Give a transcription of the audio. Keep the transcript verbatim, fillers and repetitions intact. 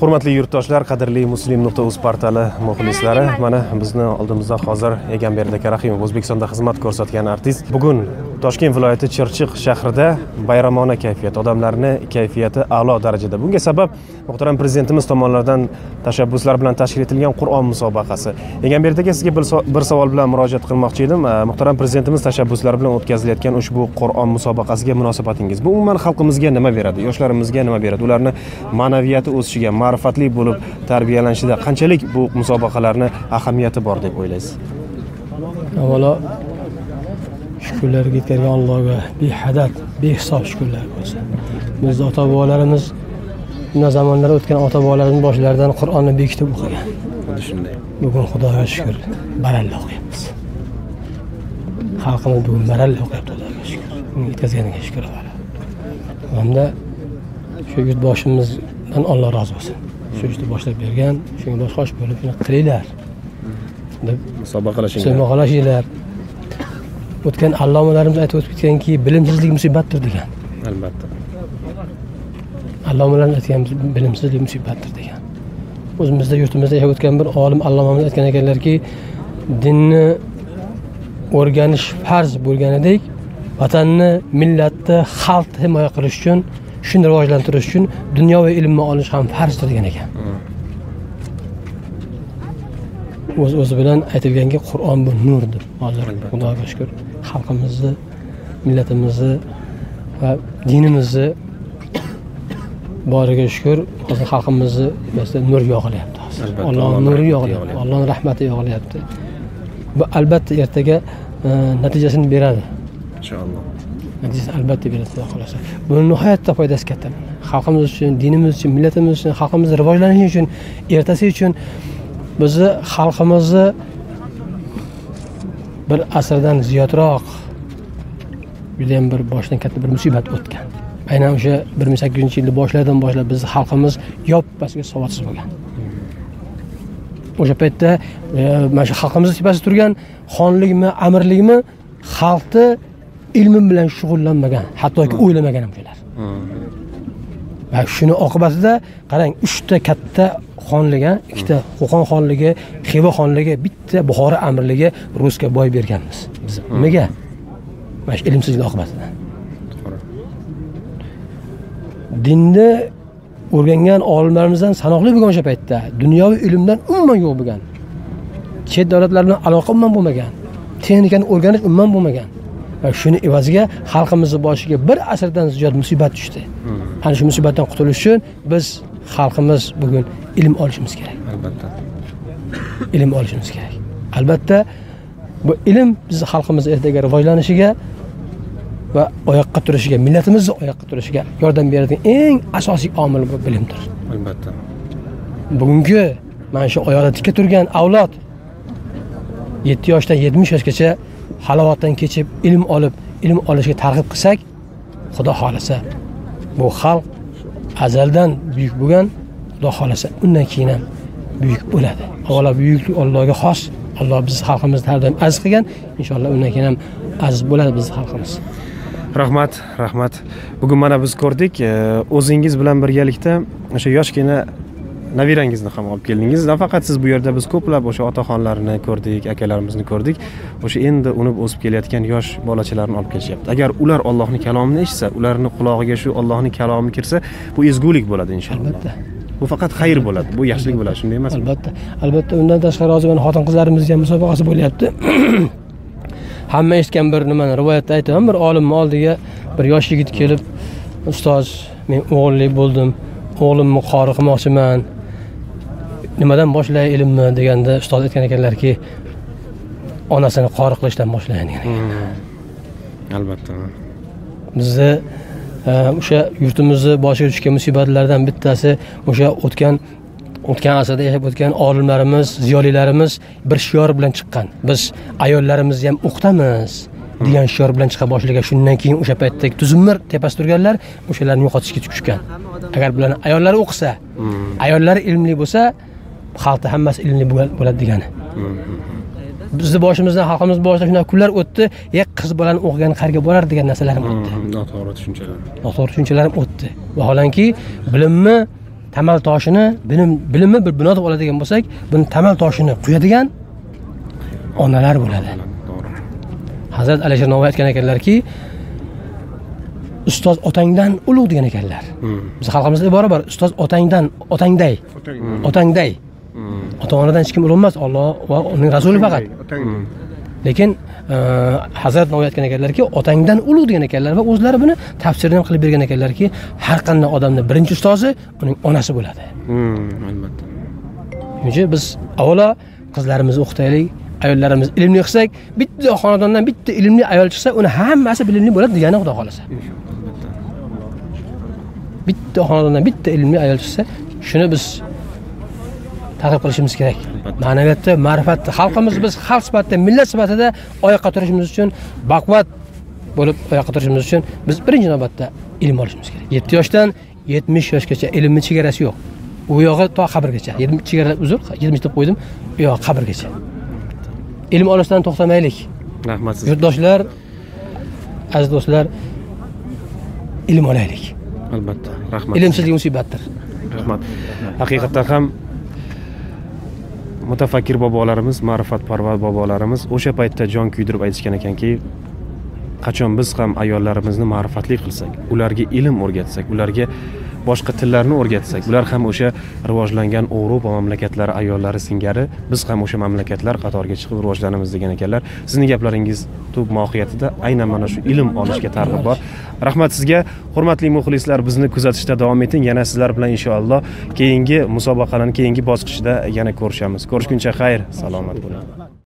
Hurmatli yurtdoshlar, qadrli muslim nuqta uz portali muxlislari, mana bizni oldimizda hozir Egamberdek Rahimov, O'zbekistonda xizmat ko'rsatgan artist. Bugun Toshkent viloyati Chirchiq shahrida bayramona kayfiyat, odamlarni kayfiyati a'lo darajada. Bunga sabab muhtaram prezidentimiz tomonidan tashabbuslar bilan tashkil etilgan Qur'on musobaqasi. Egamberdagi sizga bir savol bilan murojaat qilmoqchi edim. Muhtaram prezidentimiz tashabbuslari bilan o'tkazilayotgan ushbu Qur'on musobaqasiga munosabatingiz. Bu umuman xalqimizga nima beradi? Yoshlarimizga nima beradi? Ularni ma'naviyati o'sishiga, ma'rifatli bo'lib tarbiyalanishida qanchalik bu musobaqalarning ahamiyati bor deb o'ylaysiz? Avvalo shukrlar yetkazgan Allohga behadad, behisob shukrlar bo'lsin. Bizning ota-bobolarimiz bunday zamonlar o'tgan ota-bobolarimiz boshlaridan Qur'onni bekitib o'qigan. Xuddi shunday. Bugun Xudoga shukr, baralla o'qiyapmiz. Xalqimiz bugun baralla o'qiyapti, Xudoga shukr. Uni yetkazganiga shukr qilamiz. Hamda shu yurtboshimizdan Alloh rozi bo'lsin. Shu ishni boshlab bergan, shunga boshqosh bo'lib qilinglar deb musobaqalashinglar. Musobaqalashinglar. O'tgan allomalarimiz aytib o'tib ketganki, bilimsizlik musibatdir degan. Albatta. Allomalarimiz aytgan bilimsizlik musibatdir degan. O'zimizda yurtimizda yashab o'tgan bir olim allomamiz aytgan ekanlarki, dinni o'rganish farz bo'lganidek, vatanni, millatni, xalqni himoya qilish uchun, shuni rivojlantirish uchun dunyo va ilmni olish ham farzdir degan ekan. O'z o'zi bilan aytilganki, Qur'on bu nurdir. Hozir Xudoga shukr, xalqimizni, millatimizni va dinimizni boriga shukr, hozir xalqimizni mesela nur yog'ilyapti. Allohning nuri yog'ilyapti, Allohning rahmati yog'ilyapti. Bu albatta ertaga natijasini beradi. Inshaalloh. Natijasi albatta beradi, Xudo xolasa. Buning nihoyatda foydasi katta. Xalqimiz uchun, dinimiz uchun, millatimiz uchun, xalqimizning rivojlanishi uchun, ertasi uchun bizni xalqimizni bir asrdan ziyodroq juda ham bir boshdan katta bir musibat o'tgan. Aynan o'sha bir ming sakkiz yuz yilning boshlaridan boshlab bizning xalqimiz yoppasiga savodsiz bo'lgan. O'sha paytda mana shu xalqimizning tepasida turgan xonlikmi, amirlikmi xalqni ilmi bilan shug'ullanmagan, hattoki o'ylamagan ham ular. Va shuni oqibatida qarang, uchta katta xonliga, ikkita Qo'qon xonligi, Xiva xonligi, bitta Buxoro amirligi Rusga boy berganmiz biz. Nimaga? Mana shu ilmsizlik oqibatida. Dinni o'rgangan olimlarimizdan sanoqli bo'lgan o'sha paytda dunyoviy ilmdan umuman yo'q bo'lgan. Chet davlatlar bilan aloqa umuman bo'lmagan. Texnikani o'rganish umuman bo'lmagan. Va shuni evaziga xalqimizning boshiga bir asrdan ziyod musibat tushdi. Ana shu musibatdan qutulish uchun biz xalqimiz bugun ilm olishimiz kerak. Albatta. Ilm olishimiz kerak. Albatta bu ilm bizning xalqimiz ertaga rivojlanishiga va oyoqqa turishiga, millatimizning oyoqqa turishiga yordam beradigan eng asosiy omil bu bilimdir. Albatta. Bugungi mana shu oyoqda tikka turgan avlod yetti yoshdan yetmish yoshgacha halovatdan kechib ilm olib, ilm olishga targ'ib qilsak, Xudo xolasa bu xalq azaldan buyuk bo'lgan, Xudo xolasa undan keyin ham buyuk bo'ladi. Avvalo buyuklik Allohga xos. Alloh biz xalqimizni har doim aziz qilgan. Inshaalloh undan keyin ham aziz bo'ladi bizning xalqimiz. Rahmat, rahmat. Bugun mana biz ko'rdik, o'zingiz bilan birgalikda o'sha yoshgina navirangizni ham olib keldingiz. Nafaqat siz bu yerda biz ko'plab o'sha otaxonlarni ko'rdik, akalarimizni ko'rdik. O'sha endi unib o'sib kelayotgan yosh bolachalarni olib kelishyapti. Agar ular Allohning kalomini eshitsa, ularning quloqiga shu Allohning kalomi kirsa, bu ezgulik bo'ladi inshaalloh. Albatta. Bu faqat xayr bo'ladi, bu yaxshilik bo'ladi, shunday emasmi? Albatta. Albatta, undan tashqari hozir mana xotin-qizlarimizga ham musobaqasi bo'lyapti. Hamma eshitgan bir nimani rivoyatda aytaman, bir olimning oldiga bir yosh yigit kelib, ustoz, men o'g'illik bo'ldim, o'g'limni qori qilmoqchiman. Nimadan boshlay ilmni deganda ustoz aytgan ekanlarki, onasini qori qilishdan boshlaydi degan. Albatta. Bizni o'sha yurtimizni boshiga tushgan musibatlardan bittasi o'sha o'tgan o'tgan asrda yashab o'tgan olimlarimiz, ziyolilarimiz bir shior bilan chiqqan. Biz ayollarimizni ham o'qitamiz degan shior bilan chiqa boshlagan. Shundan keyin o'sha paytdagi tuzumlar tepasida turganlar o'shalarni yo'qotishga tushgan. Agar bularni ayollari o'qisa, ayollari ilmli bo'lsa, xalqda hammasi ilmli bo'ladi degani. Bizni boshimizdan, xalqimiz boshidan shunday kunlar o'tdi, "Ey qiz bolani o'qigan qayerga borar" degan narsalar ham o'tdi. Noto'g'ri tushunchalar. Noto'g'ri tushunchalar ham o'tdi. Vaholanki, bilimni tamal toshini bilim bilimni bir bino deb oladigan bo'lsak, buni tamal toshini quyadigan onalar bo'ladi. Hazrat Alisher Navoiy aytgan ekanlarki, ustoz otangdan ulug' degan ekanlar. Biz xalqimizda ibora bor, ustoz otangdan, otangday. Otangday. Ota-onadan hech kim ulug' emas, Alloh va uning rasuli faqat. Lekin Hazrat Navoiy aytgan ekanlarki, otangdan ulug' degan ekanlar va o'zlari buni tafsirini ham qilib bergan ekanlarki, har qanday odamning birinchi ustozi uning onasi bo'ladi. Albatta. Chunki biz avvalo qizlarimizni o'qitaylik, ayollarimiz ilmli qilsak, bitta xonadondan bitta ilmli ayol chiqsa, uni hammasi bilimli bo'ladi degani Xudo xolasa. Bitta xonadondan bitta ilmli ayol chiqsa, shuni biz targ'ib qilishimiz kerak. Ma'naviyatda, ma'rifatda xalqimiz biz xalq sifatida, millat sifatida oyoqqa turishimiz uchun, baquvvat bo'lib oyoqqa turishimiz uchun biz birinchi navbatda ilm olishimiz kerak. yetti yoshdan yetmish yoshgacha ilmning chegarasi yo'q. U yog'i to qabrgacha. yetmish chegara uzr, yetmish deb qo'ydim. U yog'i qabrgacha. Ilm olishdan to'xtamaylik. Rahmat sizga. Yurtdoshlar, aziz do'stlar, ilm olaylik. Albatta. Rahmat. Ilmsizlik musibatdir. Rahmat. Haqiqatan ham mutafakkir bobolarimiz, ma'rifatparvar bobolarimiz o'sha paytda jon kuydirib aytishgan ekanki, qachon biz ham ayollarimizni ma'rifatli qilsak, ularga ilm o'rgatsak, ularga boshqa tillarni o'rgatsak, ular ham o'sha rivojlangan Yevropa mamlakatlari ayollari singari biz ham o'sha mamlakatlar qatoriga chiqib rivojlanamiz degan ekanlar. Sizning gaplaringiz tub mohiyatida aynan mana shu ilm olishga targ'ib bor. Rahmat sizga. Hurmatli muxlislar, bizni kuzatishda davom eting. Yana sizlar bilan inshaalloh keyingi musobaqaning keyingi bosqichida yana ko'rishamiz. Ko'rishguncha xayr, salomat bo'ling.